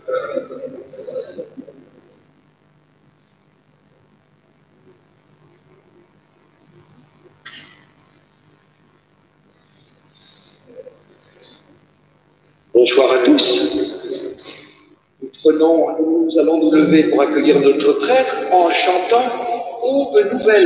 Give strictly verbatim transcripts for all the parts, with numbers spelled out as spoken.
Bonsoir à tous. Nous, prenons, nous allons nous lever pour accueillir notre prêtre en chantant « Aube nouvelle ».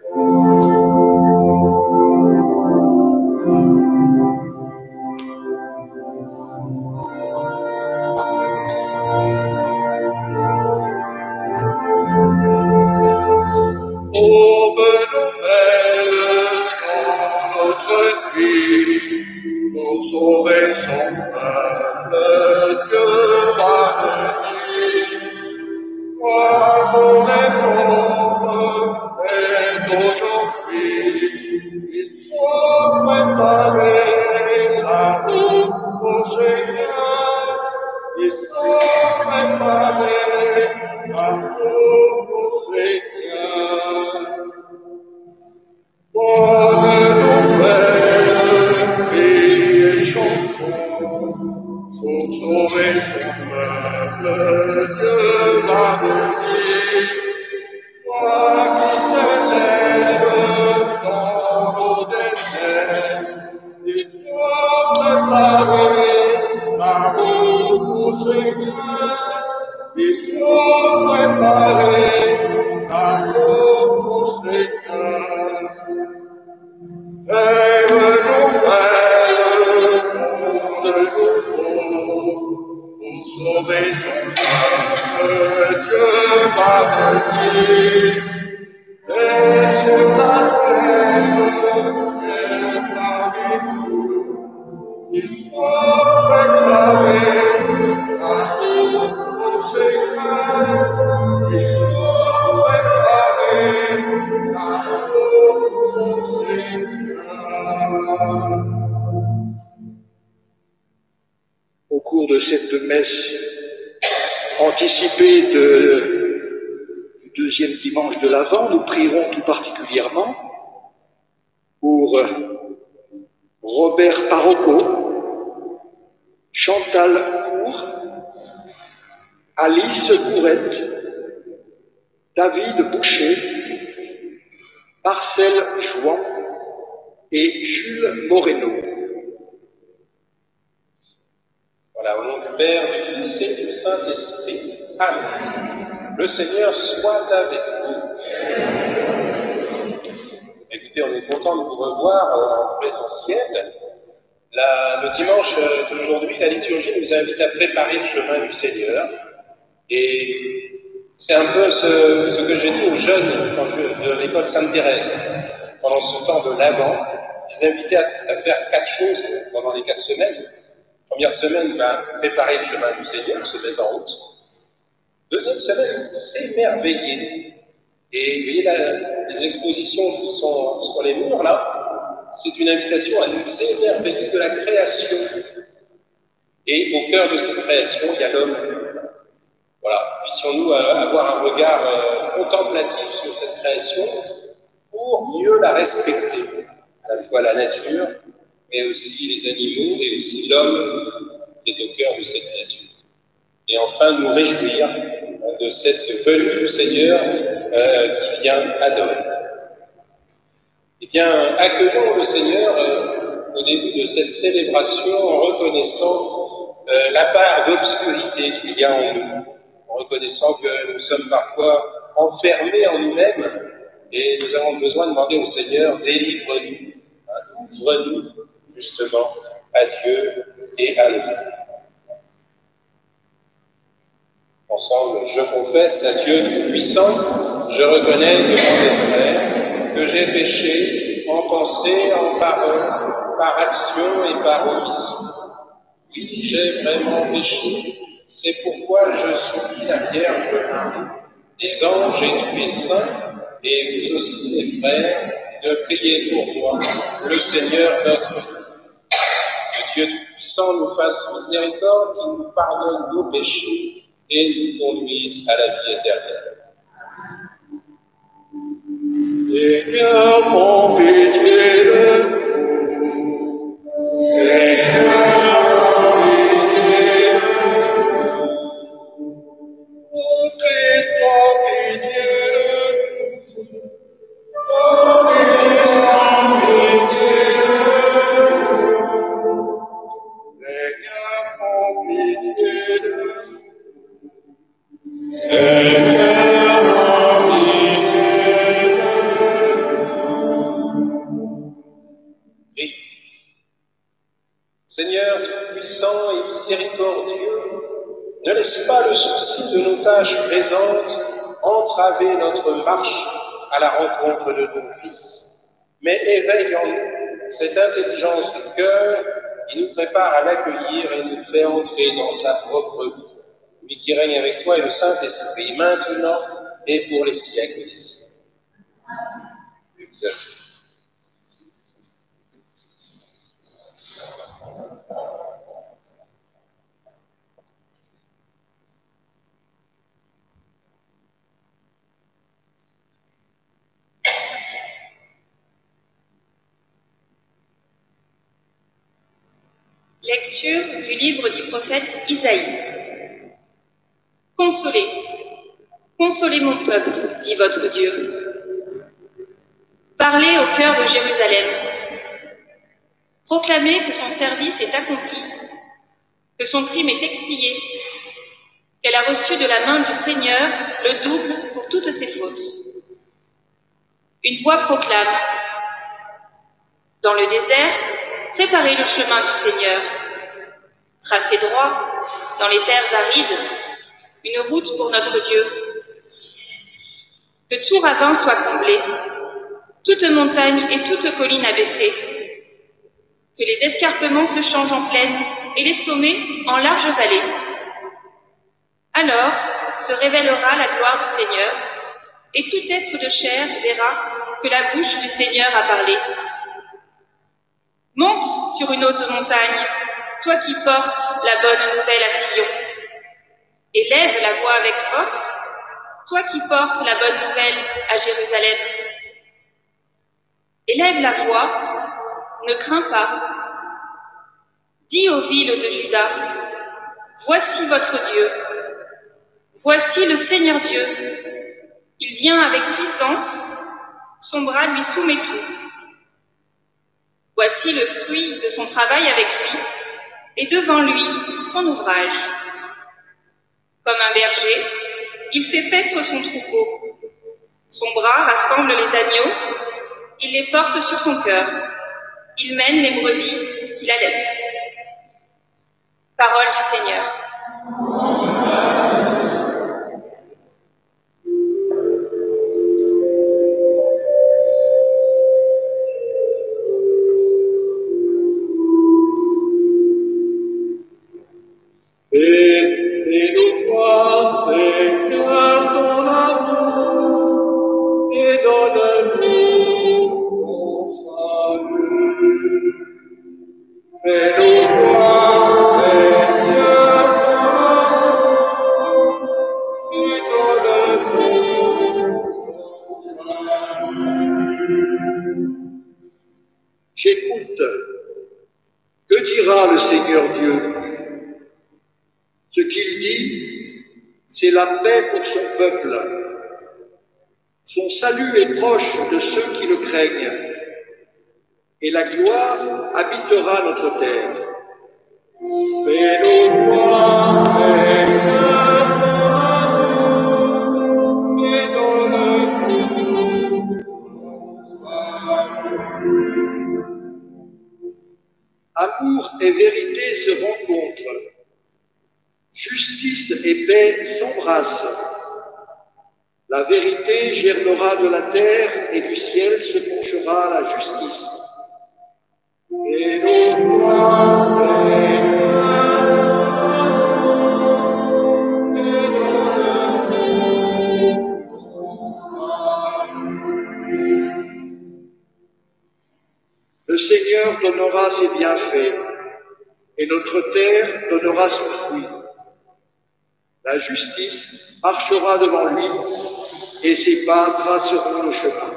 Au cours de cette messe anticipée de, du deuxième dimanche de l'Avent, nous prierons tout particulièrement pour Robert Parocco, Chantal Cour, Alice Bourrette, David Boucher, Marcel Jouan et Jules Moreno. Voilà, au nom du Père, du Fils et du Saint-Esprit. Amen. Le Seigneur soit avec vous. Écoutez, on est content de vous revoir en présentiel. La, le dimanche d'aujourd'hui, la liturgie nous invite à préparer le chemin du Seigneur. Et c'est un peu ce, ce que je dis aux jeunes quand je, de l'école Sainte-Thérèse. Pendant ce temps de l'Avent, ils invitaient à, à faire quatre choses pendant les quatre semaines. Première semaine, ben, préparer le chemin du Seigneur, se mettre en route. Deuxième semaine, s'émerveiller. Et vous voyez là, les expositions qui sont sur les murs, là, c'est une invitation à nous émerveiller de la création. Et au cœur de cette création, il y a l'homme. Voilà, puissions-nous avoir un regard euh, contemplatif sur cette création pour mieux la respecter, à la fois la nature, mais aussi les animaux et aussi l'homme qui est au cœur de cette nature. Et enfin, nous réjouir de cette venue du Seigneur euh, qui vient adorer. Eh bien, accueillons le Seigneur euh, au début de cette célébration en reconnaissant euh, la part d'obscurité qu'il y a en nous, en reconnaissant que nous sommes parfois enfermés en nous-mêmes et nous avons besoin de demander au Seigneur, délivre-nous, hein, ouvre-nous justement à Dieu et à l'autre. Ensemble, je confesse à Dieu Tout-Puissant, je reconnais devant mes frères que j'ai péché en pensée, en parole, par action et par omission. Oui, j'ai vraiment péché. C'est pourquoi je supplie la Vierge Marie, les anges et tous les saints, et vous aussi, les frères, de prier pour moi, le Seigneur notre Dieu. Que Dieu Tout-Puissant nous fasse miséricorde, qu'il nous pardonne nos péchés et nous conduise à la vie éternelle. Seigneur, mon pitié de nous. Seigneur, mon pitié de nous. Seigneur tout-puissant et miséricordieux, ne laisse pas le souci de nos tâches présentes entraver notre marche à la rencontre de ton Fils, mais éveille en nous cette intelligence du cœur qui nous prépare à l'accueillir et nous fait entrer dans sa propre vie. Lui qui règne avec toi et le Saint-Esprit, maintenant et pour les siècles des siècles. Je vous assure. Lecture du livre du prophète Isaïe. Consolez, consolez mon peuple, dit votre Dieu. Parlez au cœur de Jérusalem. Proclamez que son service est accompli, que son crime est expié, qu'elle a reçu de la main du Seigneur le double pour toutes ses fautes. Une voix proclame: dans le désert, préparez le chemin du Seigneur. Tracez droit, dans les terres arides, une route pour notre Dieu. Que tout ravin soit comblé, toute montagne et toute colline abaissée. Que les escarpements se changent en plaine et les sommets en larges vallées. Alors se révélera la gloire du Seigneur, et tout être de chair verra que la bouche du Seigneur a parlé. Monte sur une haute montagne, toi qui portes la bonne nouvelle à Sion. Élève la voix avec force, toi qui portes la bonne nouvelle à Jérusalem. Élève la voix, ne crains pas. Dis aux villes de Juda: voici votre Dieu. Voici le Seigneur Dieu. Il vient avec puissance, son bras lui soumet tout. Voici le fruit de son travail avec lui, et devant lui son ouvrage. Comme un berger, il fait paître son troupeau. Son bras rassemble les agneaux, il les porte sur son cœur. Il mène les brebis qu'il allaite. Parole du Seigneur. J'écoute. Que dira le Seigneur Dieu? Ce qu'il dit, c'est la paix pour son peuple. Son salut est proche de ceux qui le craignent, et la gloire habitera notre terre. Fais-nous voir, Seigneur, ton amour, et donne-nous ton salut. Amour et vérité se rencontrent. Justice et paix s'embrassent. La vérité germera de la terre et du ciel se penchera à la justice. Et nous gloire, le Seigneur donnera ses bienfaits, et notre terre donnera son fruit. La justice marchera devant lui, et ses pas traceront le chemin.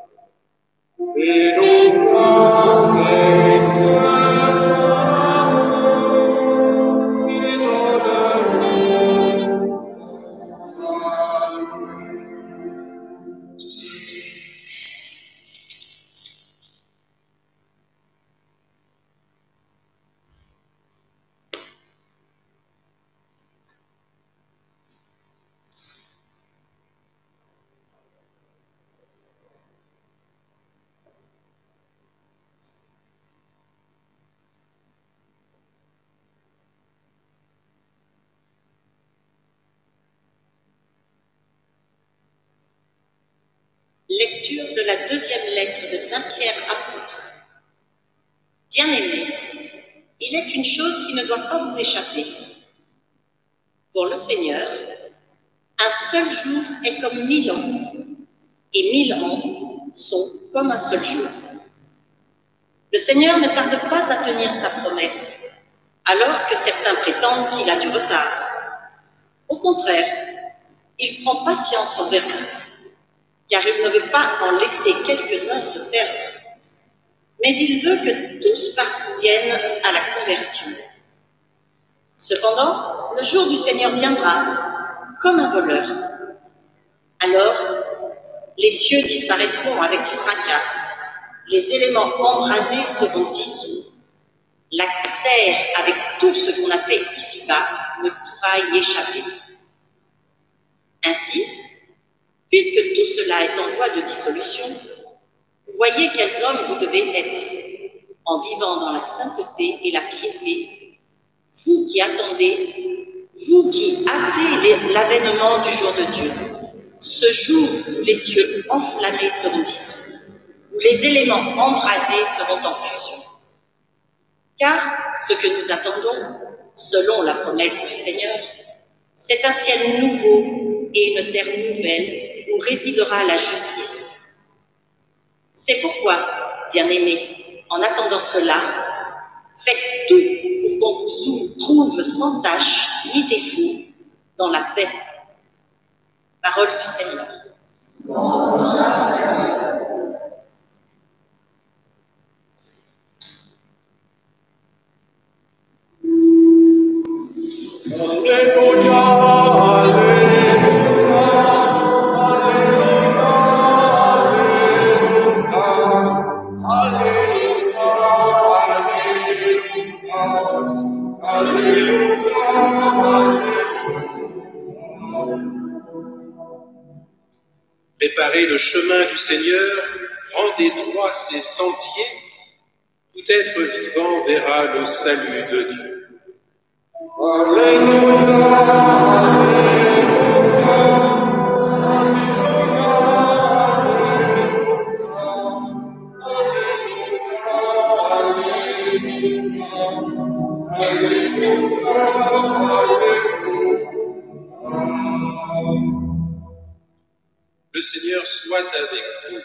Et nous gloire, Seigneur, ton amour, et donne-nous ton salut. lecture de la deuxième lettre de Saint Pierre apôtre. Bien-aimés, il est une chose qui ne doit pas vous échapper. Pour le Seigneur, un seul jour est comme mille ans, et mille ans sont comme un seul jour. Le Seigneur ne tarde pas à tenir sa promesse, alors que certains prétendent qu'il a du retard. Au contraire, il prend patience envers vous, car il ne veut pas en laisser quelques-uns se perdre, mais il veut que tous parviennent à la conversion. Cependant, le jour du Seigneur viendra, comme un voleur. Alors, les cieux disparaîtront avec fracas, les éléments embrasés seront dissous, la terre, avec tout ce qu'on a fait ici-bas, ne pourra y échapper. Ainsi, puisque tout cela est en voie de dissolution, vous voyez quels hommes vous devez être, en vivant dans la sainteté et la piété, vous qui attendez, vous qui hâtez l'avènement du jour de Dieu, ce jour où les cieux enflammés seront dissous, où les éléments embrasés seront en fusion. Car ce que nous attendons, selon la promesse du Seigneur, c'est un ciel nouveau et une terre nouvelle où résidera la justice. C'est pourquoi, bien-aimés, en attendant cela, faites tout pour qu'on vous trouve sans tache ni défaut dans la paix. Parole du Seigneur. Alléluia, Alléluia, Alléluia, Alléluia, Alléluia, Préparez le chemin du Seigneur, rendez droit ses sentiers, tout être vivant verra le salut de Dieu. Alléluia, Le Seigneur soit avec vous.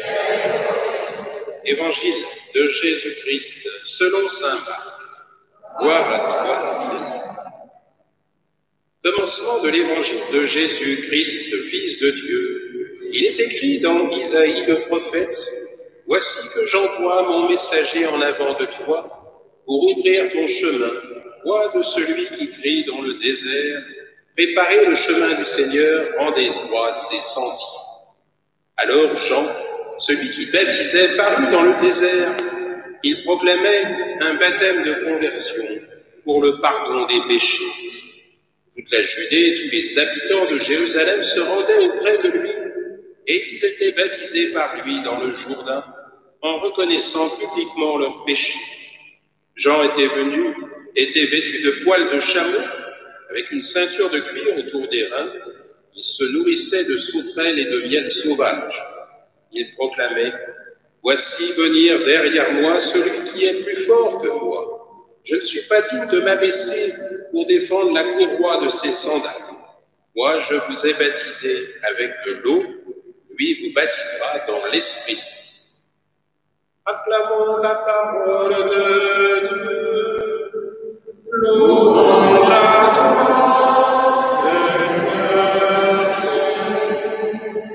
Évangile de Jésus-Christ selon saint Marc. Gloire à toi, Seigneur. Commencement de l'évangile de Jésus-Christ, Fils de Dieu. Il est écrit dans Isaïe le prophète, « Voici que j'envoie mon messager en avant de toi pour ouvrir ton chemin, voix de celui qui crie dans le désert, préparez le chemin du Seigneur, rendez droit ses sentiers. » Alors Jean, celui qui baptisait, parut dans le désert. Il proclamait un baptême de conversion pour le pardon des péchés. Toute la Judée et tous les habitants de Jérusalem se rendaient auprès de lui, et ils étaient baptisés par lui dans le Jourdain, en reconnaissant publiquement leurs péchés. Jean était venu, était vêtu de poils de chameau, avec une ceinture de cuir autour des reins. Il se nourrissait de sauterelles et de miel sauvage. Il proclamait, « Voici venir derrière moi celui qui est plus fort que moi. Je ne suis pas digne de m'abaisser pour défendre la courroie de ses sandales. Moi, je vous ai baptisé avec de l'eau, lui vous baptisera dans l'Esprit Saint. » Acclamons la parole de Dieu. Louange à toi, Seigneur Jésus.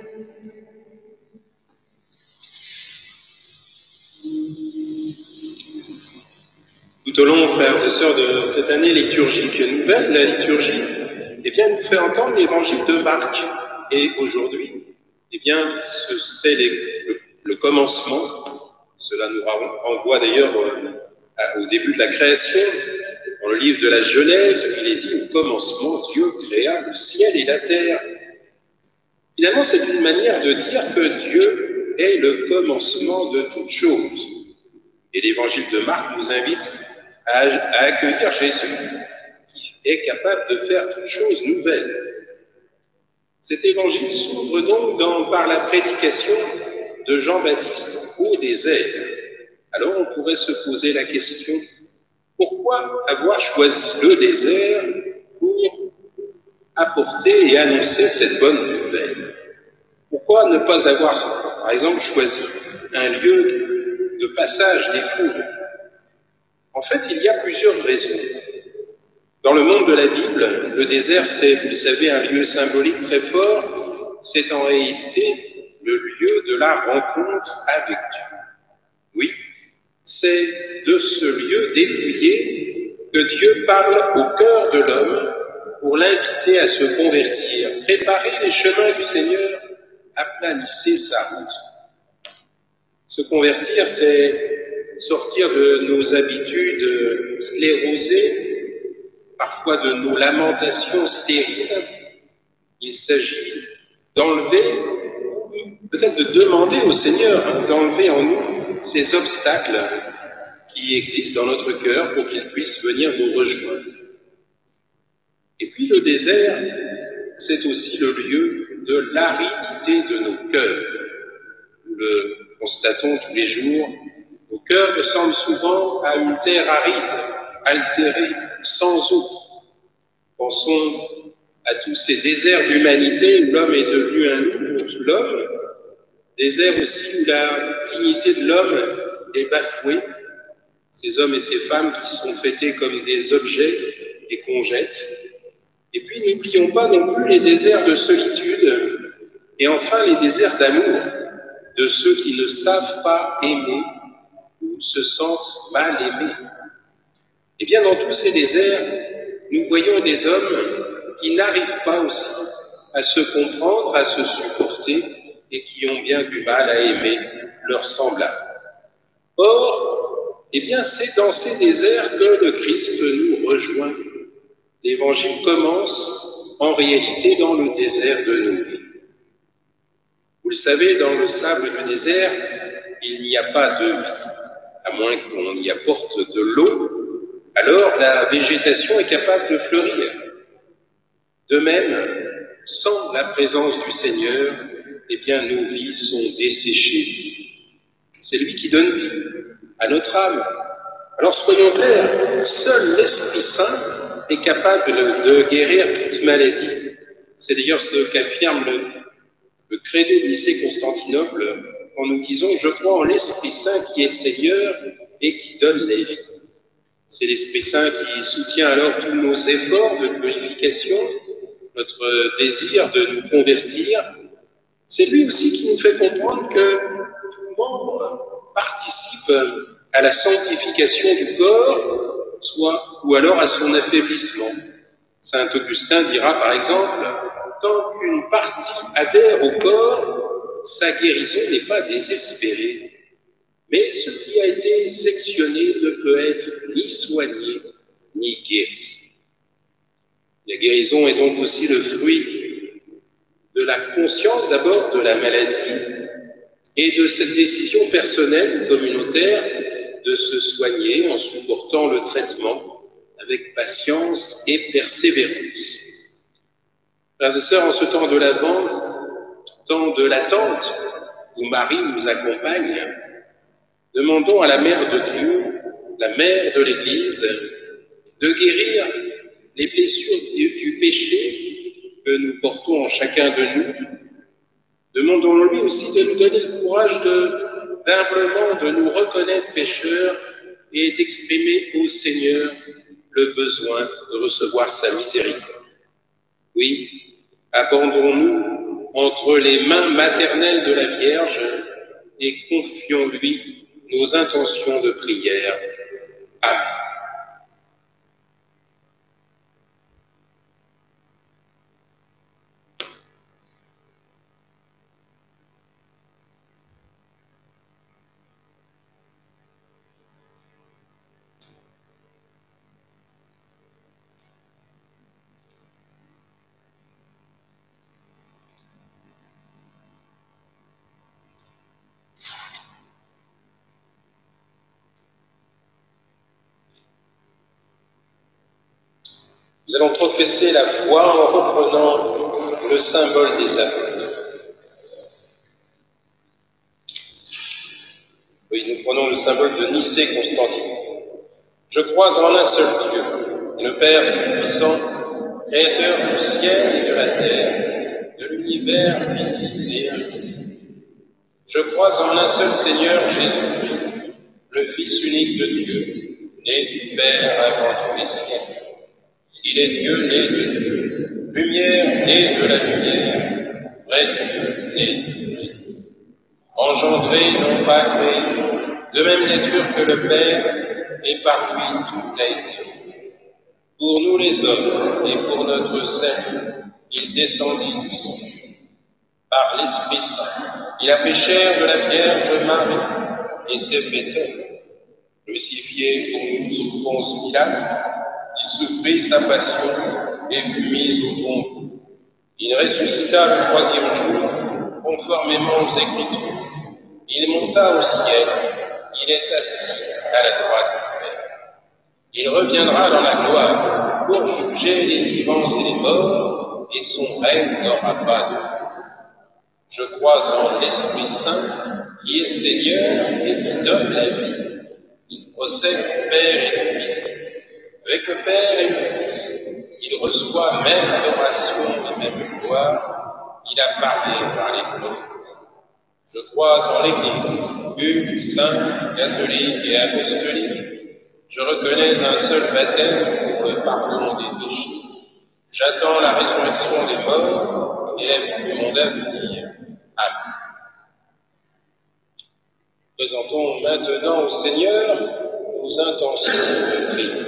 Tout au long, frères et sœurs, de cette année liturgique nouvelle, la liturgie, eh bien, nous fait entendre l'évangile de Marc. Et aujourd'hui, eh bien, c'est le, le commencement. Cela nous renvoie d'ailleurs au début de la création. Dans le livre de la Genèse, il est dit au commencement, Dieu créa le ciel et la terre. Finalement, c'est une manière de dire que Dieu est le commencement de toutes choses. Et l'évangile de Marc nous invite à, à accueillir Jésus, qui est capable de faire toutes choses nouvelles. Cet évangile s'ouvre donc dans, par la prédication de Jean-Baptiste au désert. Alors on pourrait se poser la question, pourquoi avoir choisi le désert pour apporter et annoncer cette bonne nouvelle? Pourquoi ne pas avoir, par exemple, choisi un lieu de passage des foules? En fait, il y a plusieurs raisons. Dans le monde de la Bible, le désert, c'est, vous le savez, un lieu symbolique très fort. C'est en réalité le lieu de la rencontre avec Dieu. Oui, c'est de ce lieu dépouillé que Dieu parle au cœur de l'homme pour l'inviter à se convertir, préparer les chemins du Seigneur, aplanissez sa route. Se convertir, c'est sortir de nos habitudes sclérosées, parfois de nos lamentations stériles. Il s'agit d'enlever, peut-être de demander au Seigneur, hein, d'enlever en nous ces obstacles qui existent dans notre cœur pour qu'il puisse venir nous rejoindre. Et puis le désert, c'est aussi le lieu de l'aridité de nos cœurs. Nous le constatons tous les jours. Nos cœurs ressemblent souvent à une terre aride, altérée, sans eau. Pensons à tous ces déserts d'humanité où l'homme est devenu un loup pour l'homme, désert aussi où la dignité de l'homme est bafouée, ces hommes et ces femmes qui sont traités comme des objets et qu'on jette. Et puis n'oublions pas non plus les déserts de solitude et enfin les déserts d'amour de ceux qui ne savent pas aimer ou se sentent mal aimés. Et bien dans tous ces déserts, nous voyons des hommes qui n'arrivent pas aussi à se comprendre, à se supporter et qui ont bien du mal à aimer leurs semblables. Or, eh bien, c'est dans ces déserts que le Christ nous rejoint. L'Évangile commence en réalité dans le désert de nos vies. Vous le savez, dans le sable du désert, il n'y a pas de vie, à moins qu'on y apporte de l'eau, alors la végétation est capable de fleurir. De même, sans la présence du Seigneur, eh bien, nos vies sont desséchées. C'est lui qui donne vie à notre âme. Alors soyons clairs, seul l'Esprit Saint est capable de guérir toute maladie. C'est d'ailleurs ce qu'affirme le, le credo de Nicée Constantinople en nous disant « Je crois en l'Esprit Saint qui est Seigneur et qui donne la vie ». C'est l'Esprit Saint qui soutient alors tous nos efforts de purification, notre désir de nous convertir. C'est lui aussi qui nous fait comprendre que tout membre participe à la sanctification du corps, soit ou alors à son affaiblissement. Saint Augustin dira par exemple, tant qu'une partie adhère au corps, sa guérison n'est pas désespérée. Mais ce qui a été sectionné ne peut être ni soigné, ni guéri. La guérison est donc aussi le fruit de la conscience d'abord de la maladie et de cette décision personnelle ou communautaire de se soigner en supportant le traitement avec patience et persévérance. Frères et sœurs, en ce temps de l'Avent, temps de l'attente où Marie nous accompagne, demandons à la Mère de Dieu, la Mère de l'Église, de guérir les blessures du, du péché que nous portons en chacun de nous. Demandons-lui aussi de nous donner le courage de, d'humblement de nous reconnaître pécheurs et d'exprimer au Seigneur le besoin de recevoir sa miséricorde. Oui, abandonnons-nous entre les mains maternelles de la Vierge et confions-lui nos intentions de prière. Amen. Nous allons professer la foi en reprenant le symbole des apôtres. symbole de Nicée-Constantinople. Je crois en un seul Dieu, le Père Tout-Puissant, Créateur du ciel et de la terre, de l'univers visible et invisible. Je crois en un seul Seigneur Jésus-Christ, le Fils unique de Dieu, né du Père avant tous les siècles. Il est Dieu né de Dieu, lumière née de la lumière, vrai Dieu né du vrai Dieu. Engendré, non pas créé, de même nature que le Père, et par lui tout a été fait. Pour nous les hommes et pour notre salut, il descendit du ciel. Par l'Esprit Saint, il a pris chair de la Vierge Marie et s'est fait homme. Crucifié pour nous sous Ponce Pilate, il souffrit sa passion et fut mis au tombeau. Il ressuscita le troisième jour, conformément aux Écritures. Il monta au ciel, il est assis à la droite du Père. Il reviendra dans la gloire pour juger les vivants et les morts, et son règne n'aura pas de fin. Je crois en l'Esprit Saint, qui est Seigneur et qui donne la vie. Il procède du Père et du Fils. Avec le Père et le Fils, il reçoit même adoration et même gloire. Il a parlé par les prophètes. Je crois en l'Église, une, sainte, catholique et apostolique. Je reconnais un seul baptême pour le pardon des péchés. J'attends la résurrection des morts et la vie du monde à venir. Amen. Présentons maintenant au Seigneur nos intentions de prière.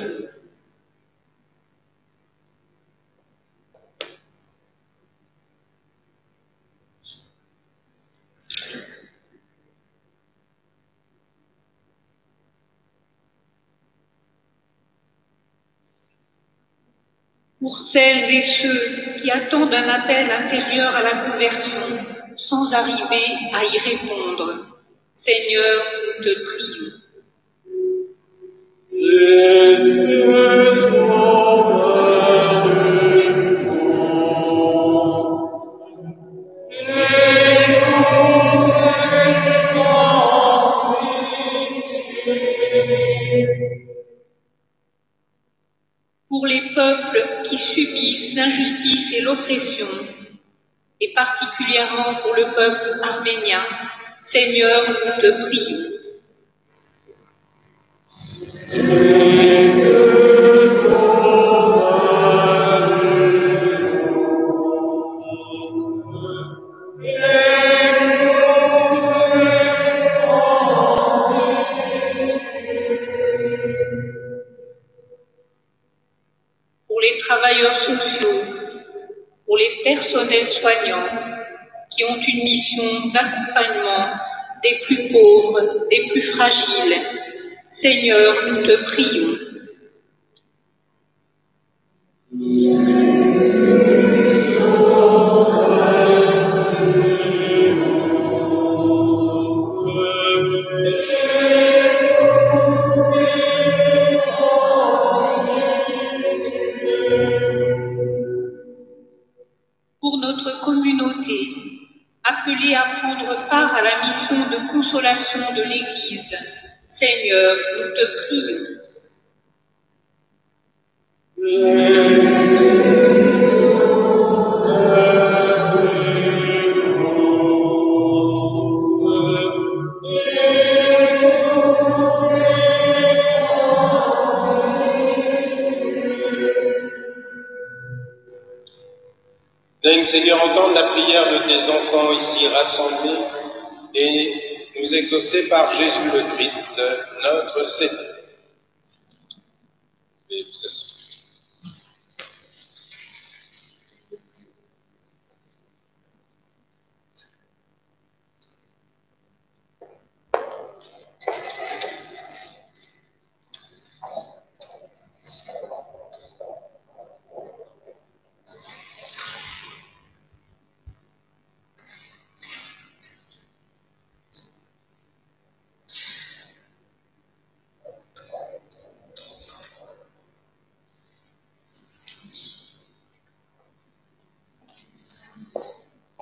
Pour celles et ceux qui attendent un appel intérieur à la conversion sans arriver à y répondre, Seigneur, nous te prions. Pour les peuples qui subissent l'injustice et l'oppression, et particulièrement pour le peuple arménien, Seigneur, nous te prions. Pour les travailleurs sociaux, pour les personnels soignants qui ont une mission d'accompagnement des plus pauvres, des plus fragiles, Seigneur, nous te prions. Pour notre communauté, appelée à prendre part à la mission de consolation de l'Église, Seigneur, nous te prions. Daigne, Seigneur, entendre la prière de tes enfants ici rassemblés et nous exaucer par Jésus le Christ, notre Seigneur. Et vous asseyez.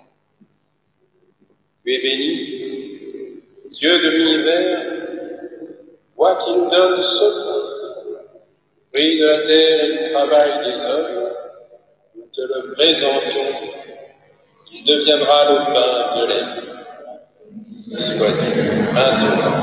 Tu es béni, Dieu de l'univers, qui nous donne ce pain, fruit de la terre et du travail des hommes, nous te le présentons. Il deviendra le pain de la vie. Soit-il maintenant.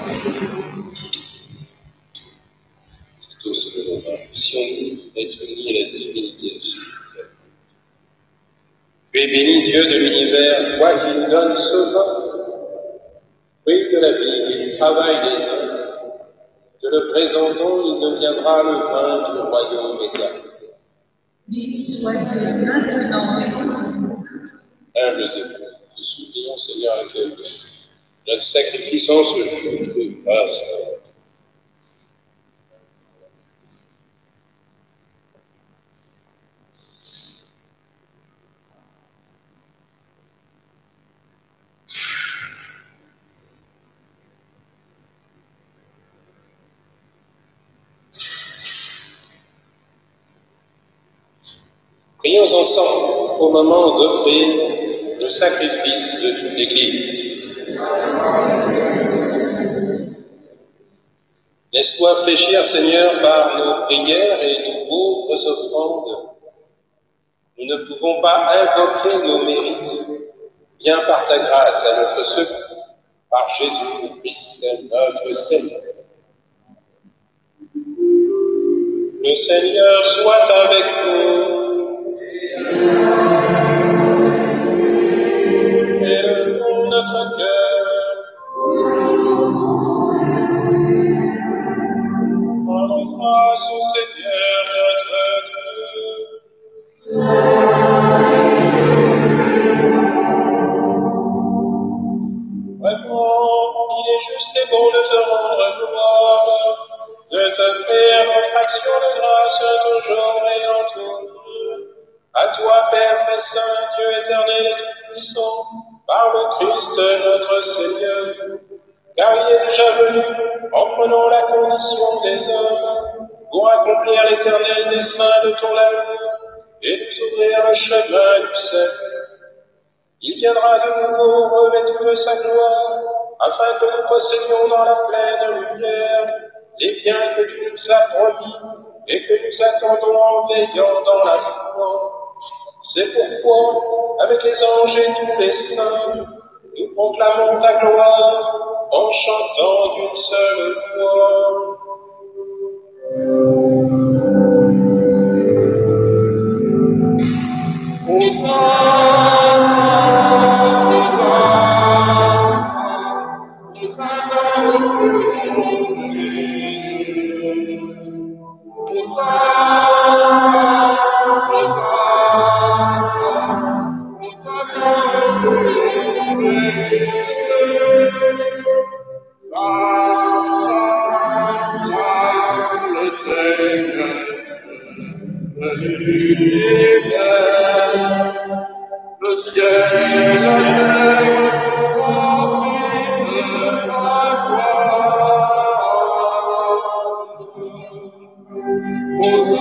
C'est au second repas. Puissions-nous être unis à la divinité de ce Père. Tu es béni, Dieu de l'univers, toi qui nous donnes ce pain, fruit de la vie et du travail des hommes. Te le présentons, il deviendra le vin du royaume éternel. Béni soit-il maintenant et toujours. Humbles et pauvres, nous supplions, Seigneur, accueille notre sacrifice en ce jour, de grâce à toi. Prions ensemble au moment d'offrir le sacrifice de toute l'Église. Laisse-toi fléchir, Seigneur, par nos prières et nos pauvres offrandes. Nous ne pouvons pas invoquer nos mérites. Viens par ta grâce à notre secours, par Jésus-Christ, notre Seigneur. Le Seigneur soit avec nous. Élevons notre cœur. Rendons grâce au Seigneur notre Dieu. Vraiment, il est juste et bon de te rendre gloire, de t'offrir notre action de grâce toujours et en tout. À toi, Père très saint, Dieu éternel et tout-puissant, par le Christ notre Seigneur, car il est déjà venu en prenant la condition des hommes pour accomplir l'éternel dessein de ton amour et nous ouvrir le chemin du salut. Il viendra de nouveau revêtu de sa gloire, afin que nous possédions dans la pleine lumière les biens que tu nous as promis et que nous attendons en veillant dans la foi. C'est pourquoi, avec les anges et tous les saints, nous proclamons ta gloire en chantant d'une seule voix. Le ciel et la terre remplis de ta gloire.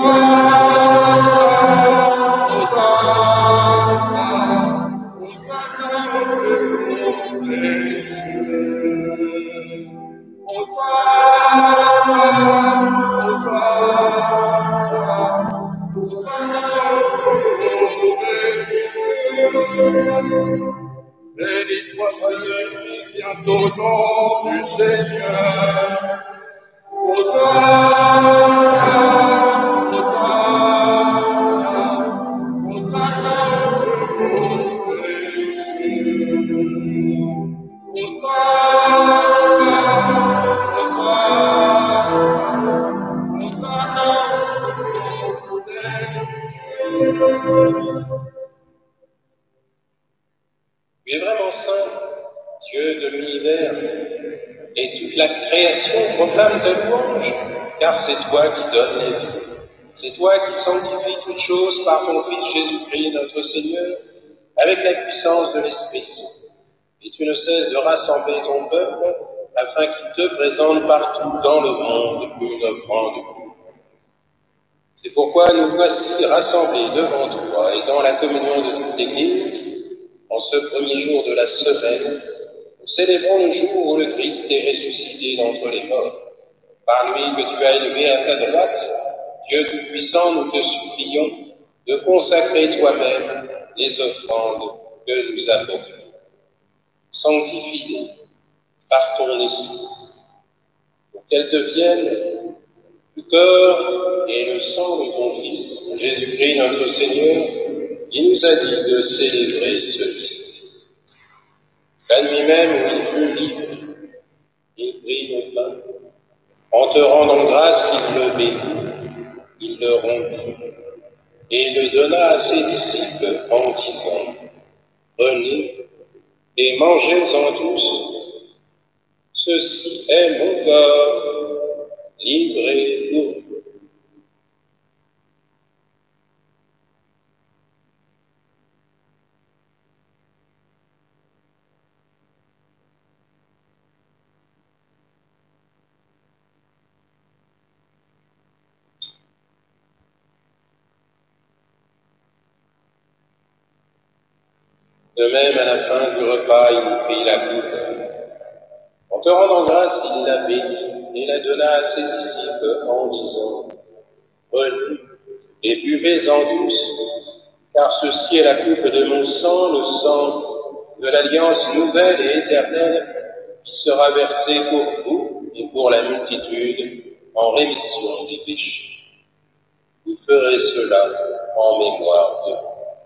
Hosanna, Hosanna, Hosanna au plus haut des cieux. Hosanna, Hosanna, béni soit celui qui vient au nom du Seigneur. Hosanna, Hosanna, Hosanna au plus haut des cieux. Hosanna, Hosanna, Hosanna au plus haut des cieux. Tu es vraiment saint, Dieu de l'univers, et toute la création proclame ta louange, car c'est toi qui donnes la vie. C'est toi qui sanctifies toutes choses par ton Fils Jésus-Christ, notre Seigneur, avec la puissance de l'Esprit Saint. Et tu ne cesses de rassembler ton peuple, afin qu'il te présente partout dans le monde une offrande pure. C'est pourquoi nous voici rassemblés devant toi et dans la communion de toute l'Église. En ce premier jour de la semaine, nous célébrons le jour où le Christ est ressuscité d'entre les morts par lui que tu as élevé à ta droite, Dieu Tout-Puissant, nous te supplions de consacrer toi-même les offrandes que nous apportons. Sanctifie-les par ton esprit, pour qu'elles deviennent le corps et le sang de ton Fils, Jésus-Christ notre Seigneur, qui nous a dit de célébrer ce mystère. La nuit même où il fut livré, il prit le pain. En te rendant grâce, il le bénit, il le rompit et le donna à ses disciples en disant, « Prenez et mangez-en tous. Ceci est mon corps livré pour vous. » De même, à la fin du repas, il prit la coupe. En te rendant grâce, il la bénit et la donna à ses disciples en disant, « Prenez et buvez-en tous, car ceci est la coupe de mon sang, le sang de l'alliance nouvelle et éternelle, qui sera versée pour vous et pour la multitude en rémission des péchés. Vous ferez cela en mémoire de moi. »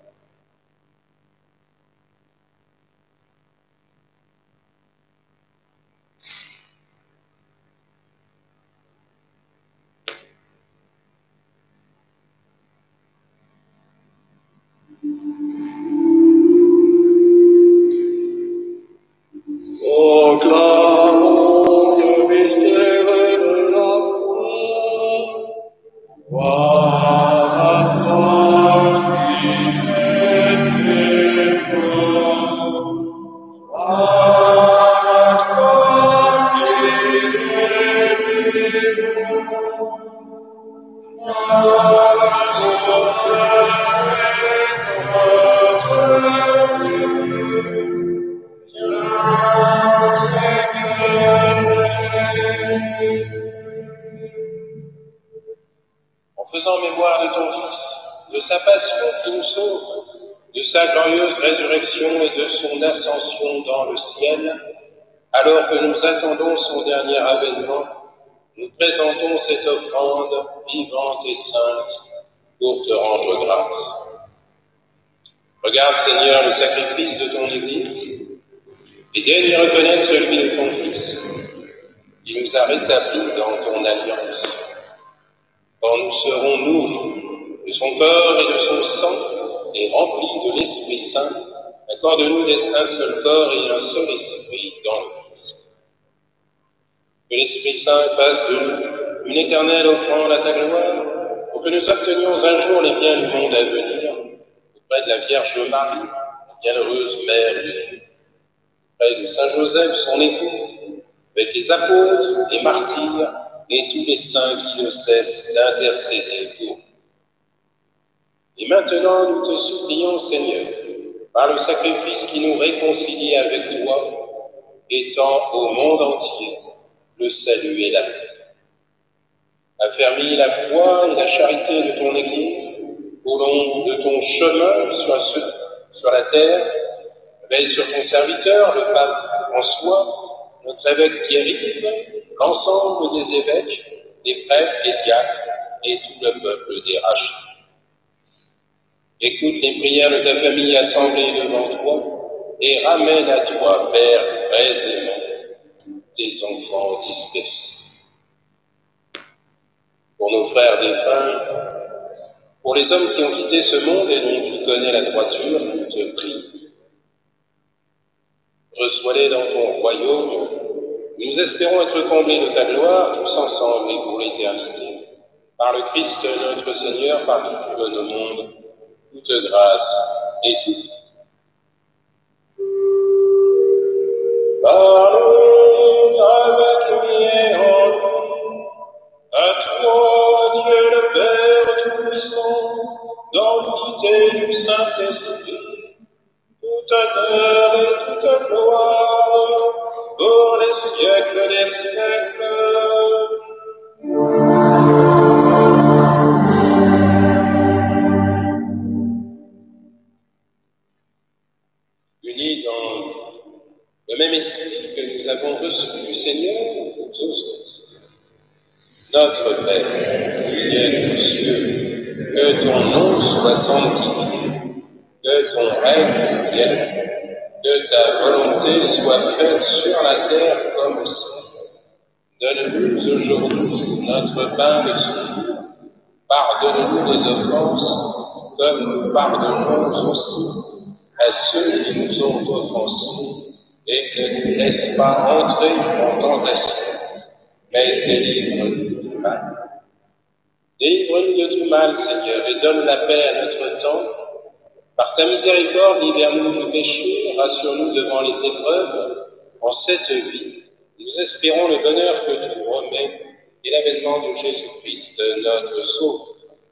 Proclamons le mystère de la foi. Gloire à toi qui es mort. Gloire à toi qui es mort. Gloire à toi, notre Dieu. En faisant mémoire de ton Fils, de sa passion qui nous sauve, de sa glorieuse résurrection et de son ascension dans le ciel, alors que nous attendons son dernier avènement, nous présentons cette offrande vivante et sainte pour te rendre grâce. Regarde, Seigneur, le sacrifice de ton Église, et daigne y reconnaître celui de ton Fils, qui nous a rétablis dans ton alliance. Quand nous serons nourris de son corps et de son sang, et remplis de l'Esprit Saint, accorde-nous d'être un seul corps et un seul esprit dans le Christ. Que l'Esprit Saint fasse de nous une éternelle offrande à ta gloire, pour que nous obtenions un jour les biens du monde à venir, auprès de la Vierge Marie, la bienheureuse Mère de Dieu, auprès de Saint Joseph, son époux, avec les apôtres, les martyrs et tous les saints qui ne cessent d'intercéder pour nous. Et maintenant, nous te supplions, Seigneur, par le sacrifice qui nous réconcilie avec toi, étends au monde entier le salut et la paix. Affermis la foi et la charité de ton Église au long de ton chemin sur, ce, sur la terre. Veille sur ton serviteur, le pape François, notre évêque Pierre-Yves, l'ensemble des évêques, des prêtres, les diacres et tout le peuple des rachetés. Écoute les prières de ta famille assemblée devant toi et ramène à toi, Père très aimant, tous tes enfants dispersés. Pour nos frères défunts, pour les hommes qui ont quitté ce monde et dont tu connais la droiture, nous te prions. Reçois-les dans ton royaume. Nous espérons être comblés de ta gloire, tous ensemble et pour l'éternité. Par le Christ notre Seigneur, par qui tu donnes au monde toute grâce et tout. Parlons avec lui et en lui. À toi, Dieu le Père Tout-Puissant, dans l'unité du Saint-Esprit, tout honneur et toute gloire pour les siècles des siècles. Saint-Esprit que nous avons reçu du Seigneur nous osons. Notre Père, qui es aux cieux, que ton nom soit sanctifié, que ton règne vienne, que ta volonté soit faite sur la terre comme au ciel. Donne-nous aujourd'hui notre pain de ce jour. Pardonne-nous les offenses, comme nous pardonnons aussi à ceux qui nous ont offensés, et ne nous laisse pas entrer en tentation, mais délivre-nous du mal. Délivre-nous de tout mal, Seigneur, et donne la paix à notre temps. Par ta miséricorde, libère-nous du péché, rassure-nous devant les épreuves. En cette vie, nous espérons le bonheur que tu promets et l'avènement de Jésus-Christ, notre Sauveur.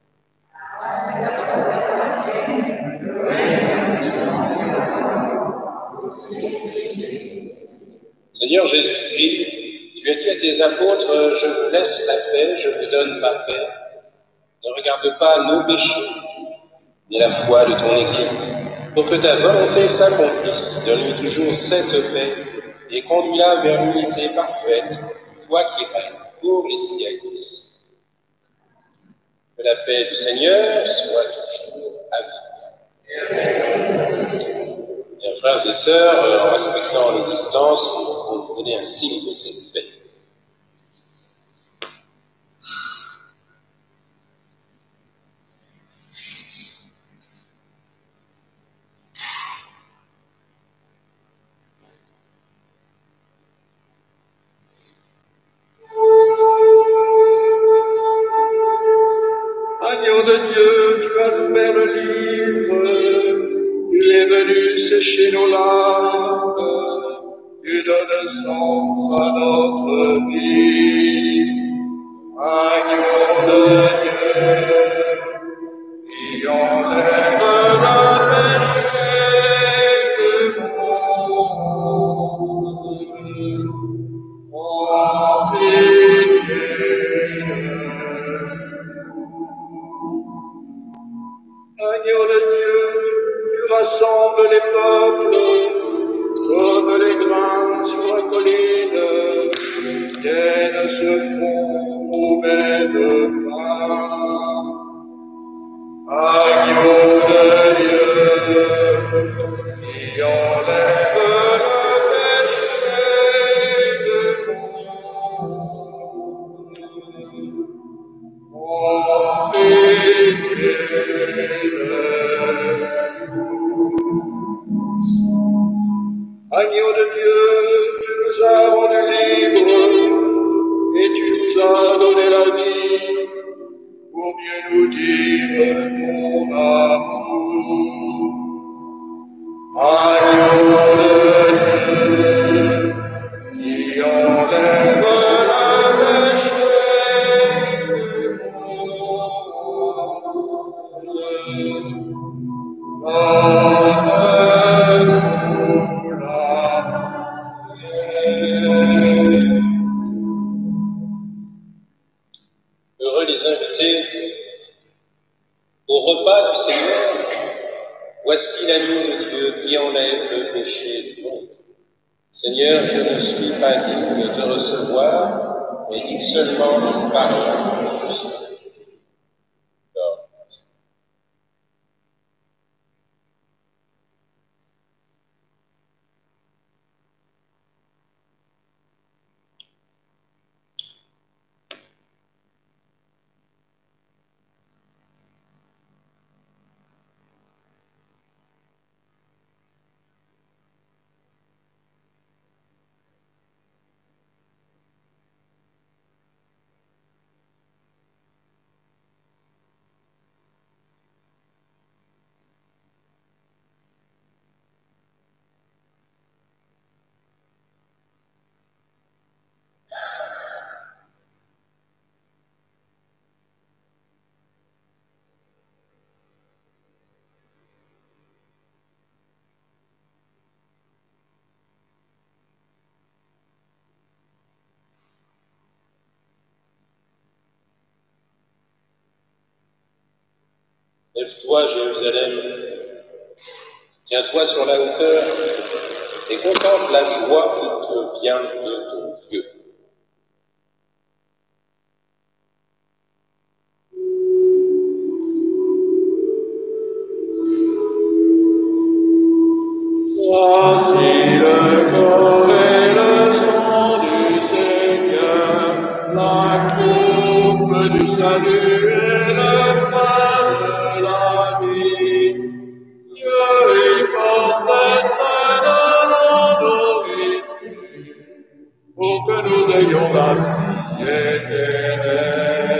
Seigneur Jésus-Christ, tu as dit à tes apôtres, je vous laisse la paix, je vous donne ma paix. Ne regarde pas nos péchés, ni la foi de ton Église. Pour que ta volonté s'accomplisse, donne-lui toujours cette paix et conduis-la vers l'unité parfaite, toi qui règnes pour les siècles des siècles. Que la paix du Seigneur soit toujours avec vous. Bien, frères et sœurs, en respectant les distances, nous vous donner un signe de cette paix. Agneau de Dieu, tu as ouvert le livre, il est venu sécher nos larmes, tu donnes sens à notre vie. Agneau de Dieu, qui enlève le péché du monde, prends pitié de Agneau de Dieu, tu rassembles les peuples, comme les grains sur la colline, viennent se fondre au même pain. Agneau de Dieu, qui enlève le péché du monde, prends pitié de Agneau de Dieu, tu nous as rendus libres et tu nous as donné la vie pour mieux nous dire ton amour. Agneau de Dieu, qui enlève le péché du monde, donne-nous Heureux les invités au repas du Seigneur. Voici l'agneau de Dieu qui enlève le péché du monde. Seigneur, je ne suis pas digne de te recevoir, mais dis seulement une parole, je serai. Lève-toi, Jérusalem, tiens-toi sur la hauteur, et contemple la joie qui te vient de ton Dieu. Voici le corps et le sang du Seigneur, la coupe du salut et le pain de la vie. Dieu y porte sa nos vies, pour que nous ayons la vie éternelle.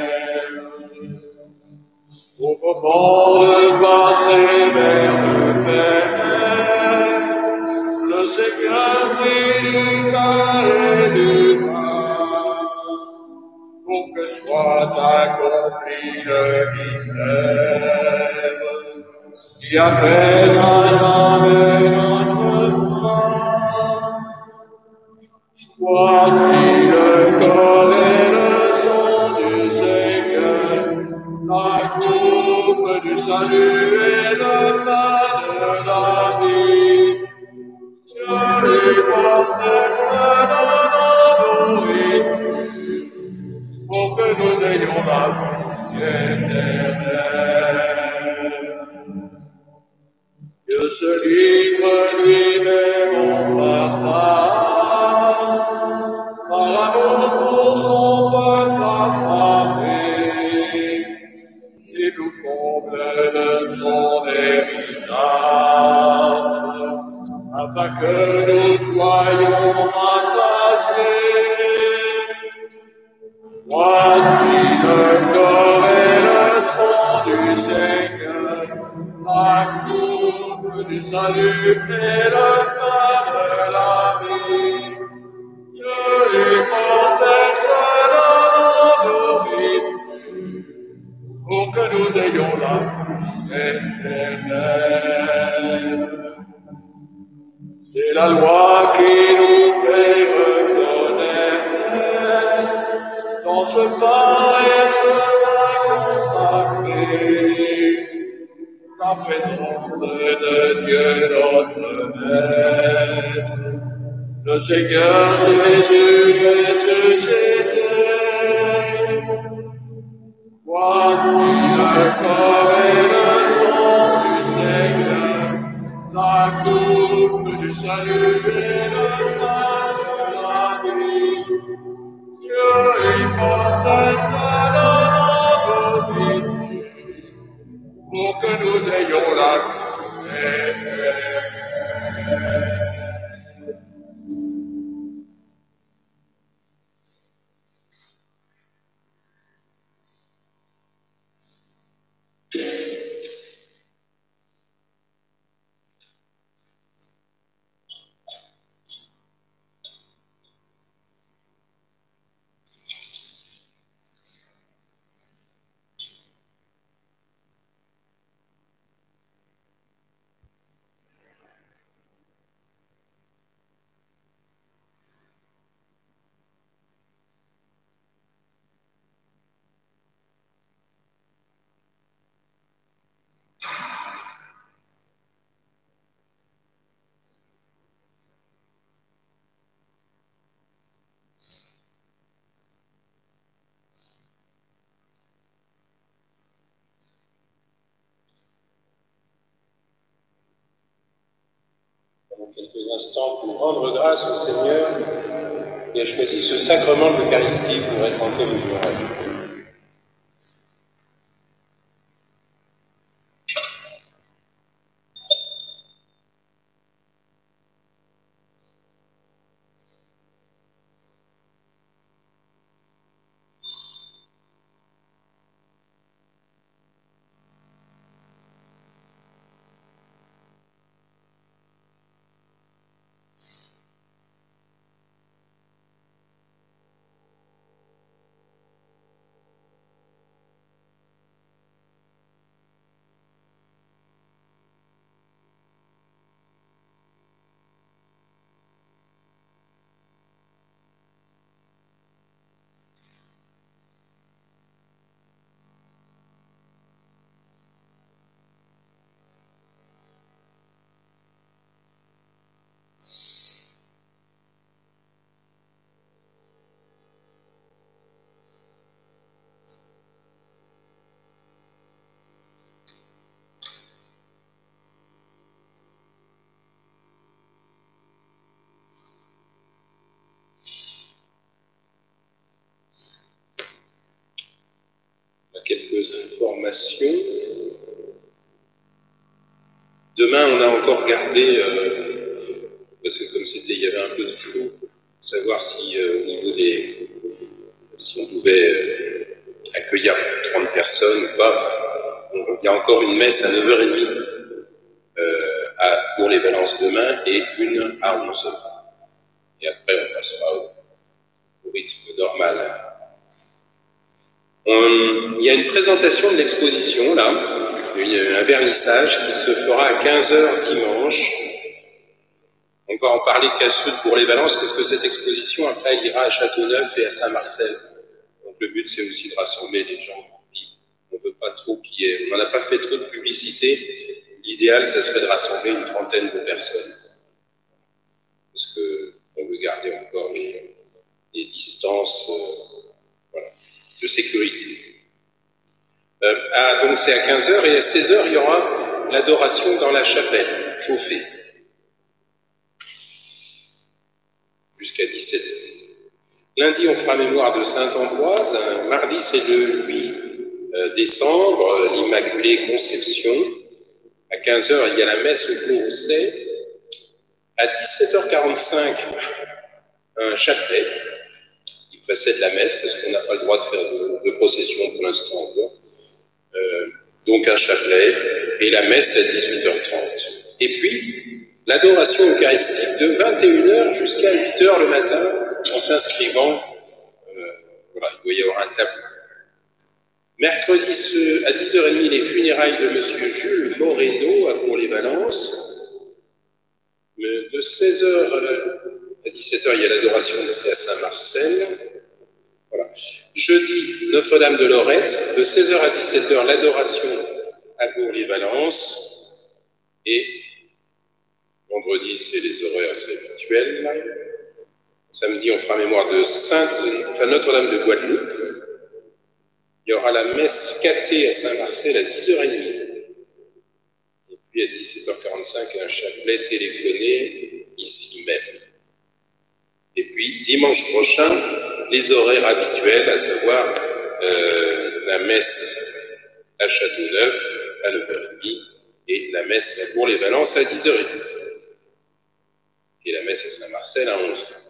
Au moment de passer vers le Père, le Seigneur prit du pain et du vin, pour que soit accompli le mystère qui appelle à jamais notre foi. Voici le corps et le sang du Seigneur, la coupe du salut et le pain de la vie. Dieu lui porte dans nos vies, pour que nous ayons la vie éternelle. Dieu se livre lui-même en partage, par l'amour pour son peuple affamé, il nous comble de son héritage, afin que nous soyons rassasiés. Voici le corps et le sang du Seigneur, la coupe du salut et le pain de la vie. Dieu y porte dans nos vies, pour que nous ayons la vie éternelle. C'est la loi qui nous fait reconnaître dans ce pain et ce vin consacré la présence de Dieu notre Maître. Le Seigneur Jésus est suscité. Voici le corps et le sang du Seigneur, la coupe du salut et le pain de la vie. Dieu y porte ça dans nos vies, pour que nous ayons la vie éternelle. Quelques instants pour rendre grâce au Seigneur qui a choisi ce sacrement de l'Eucharistie pour être en communion avec nous. informations. Demain, on a encore gardé, euh, parce que comme c'était, il y avait un peu de flou, savoir si euh, au niveau des, si on pouvait euh, accueillir plus de trente personnes ou pas. Enfin, il y a encore une messe à neuf heures trente euh, à, pour les Valences demain et une à onze heures. Et après, on passera au, au rythme normal. On, il y a une présentation de l'exposition, là, une, un vernissage qui se fera à quinze heures dimanche. On va en parler qu'à ceux pour les Valences, parce que cette exposition, après, elle ira à Châteauneuf et à Saint-Marcel. Donc le but, c'est aussi de rassembler les gens. On ne veut pas trop qu'il y ait... On n'en a pas fait trop de publicité. L'idéal, ça serait de rassembler une trentaine de personnes. Parce qu'on veut garder encore les, les distances euh, voilà, de sécurité. Euh, ah, donc c'est à quinze heures, et à seize heures, il y aura l'adoration dans la chapelle, chauffée. Jusqu'à dix-sept heures. Lundi, on fera mémoire de Saint-Ambroise. Mardi, c'est le huit décembre, l'Immaculée Conception. À quinze heures, il y a la messe au Clos Rousset. À dix-sept heures quarante-cinq, un chapelet qui précède la messe, parce qu'on n'a pas le droit de faire de, de procession pour l'instant encore. Euh, donc un chapelet, et la messe à dix-huit heures trente. Et puis, l'adoration eucharistique de vingt et une heures jusqu'à huit heures le matin, en s'inscrivant, euh, voilà, il doit y avoir un tableau. Mercredi à dix heures trente, les funérailles de Monsieur Jules Moreno à Cours-les-Valences. De seize heures à dix-sept heures, il y a l'adoration, c'est à Saint-Marcel. Voilà. Jeudi, Notre-Dame de Lorette. De seize heures à dix-sept heures, l'adoration à Cours-les-Valences. Et vendredi, c'est les horaires habituels. Samedi, on fera mémoire de Sainte, enfin Notre-Dame de Guadeloupe. Il y aura la messe cathée à Saint-Marcel à dix heures trente. Et puis à dix-sept heures quarante-cinq, un chapelet téléphoné ici même. Et puis dimanche prochain, les horaires habituels, à savoir euh, la messe à Châteauneuf à neuf heures trente et la messe à Cours-les-Valences à dix heures trente. Et la messe à Saint-Marcel à onze heures.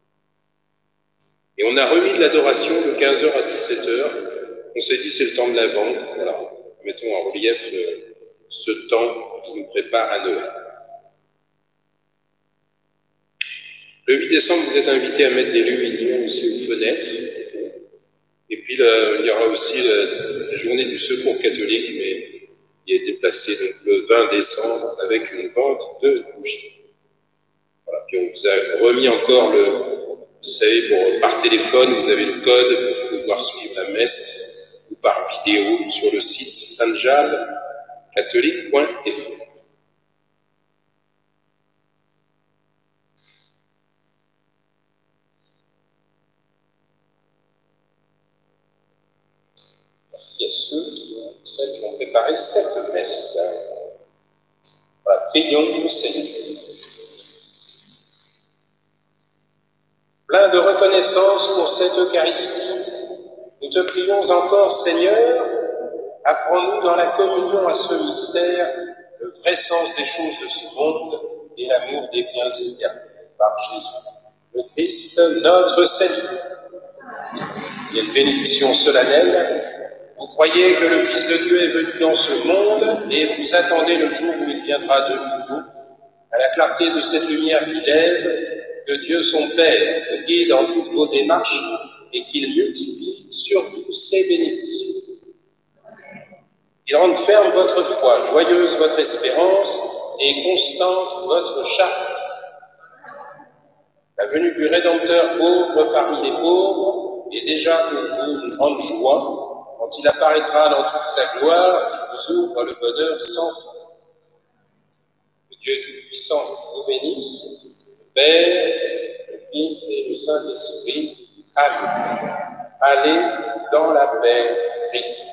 Et on a remis de l'adoration de quinze heures à dix-sept heures. On s'est dit c'est le temps de l'Avent. Voilà. Mettons en relief euh, ce temps qui nous prépare à Noël. Le huit décembre, vous êtes invités à mettre des luminaires aussi aux fenêtres. Et puis là, il y aura aussi la, la journée du secours catholique, mais il est déplacé donc le vingt décembre avec une vente de bougies. Voilà. Puis on vous a remis encore le, vous savez, pour, par téléphone, vous avez le code pour pouvoir suivre la messe, ou par vidéo sur le site sainte jade catholique point f r. Merci à ceux qui ont, celles qui ont préparé cette messe. Voilà, prions le Seigneur. Plein de reconnaissance pour cette Eucharistie, nous te prions encore, Seigneur, apprends-nous dans la communion à ce mystère le vrai sens des choses de ce monde et l'amour des biens éternels par Jésus, le Christ, notre Seigneur. Il y a une bénédiction solennelle. Vous croyez que le Fils de Dieu est venu dans ce monde et vous attendez le jour où il viendra de nouveau, à la clarté de cette lumière qui lève, que Dieu son Père vous guide dans toutes vos démarches et qu'il multiplie sur vous ses bénédictions. Il rende ferme votre foi, joyeuse votre espérance et constante votre charité. La venue du Rédempteur pauvre parmi les pauvres est déjà pour vous une grande joie quand il apparaîtra dans toute sa gloire et qu'il vous ouvre le bonheur sans fin. Que Dieu Tout-Puissant vous bénisse, le Père, le Fils et le Saint-Esprit. Amen. Allez dans la paix du Christ.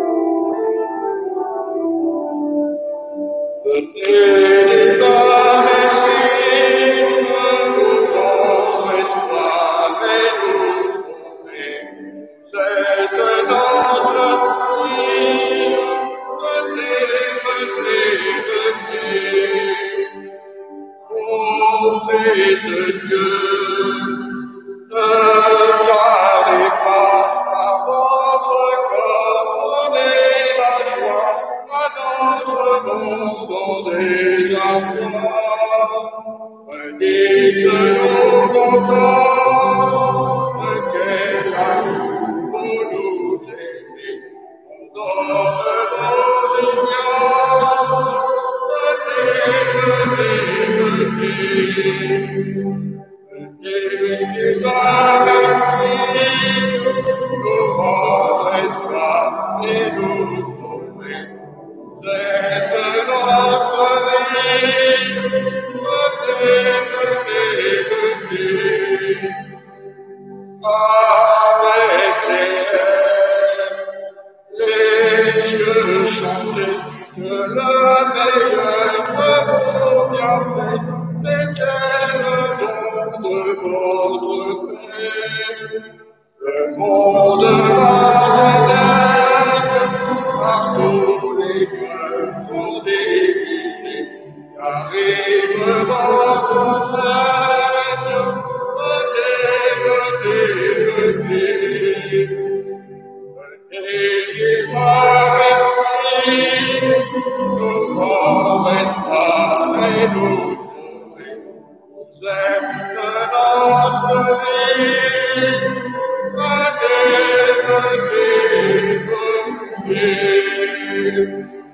The de Dieu. Ne gardez pas par votre corps, donnez la joie à notre monde en désarroi. Redites nos contents, de quel amour vous nous aimez. On donne nos ignaces, venez, venez, venez. Venez, Eva et Christ, nous rendre esclaves et nous sauver. Vous êtes notre vie. Venez, venez, venez. Avec les airs, les cieux chantaient que le meilleur de vos bienfaits, c'était le don de votre Père. Le monde va naître, partout les cœurs sont divisés, arrive votre règne. Venez, venez, venez. Venez, Eva et Christ, nous rendre esclaves et nous sauver. Vous êtes notre vie. Venez, venez, venez.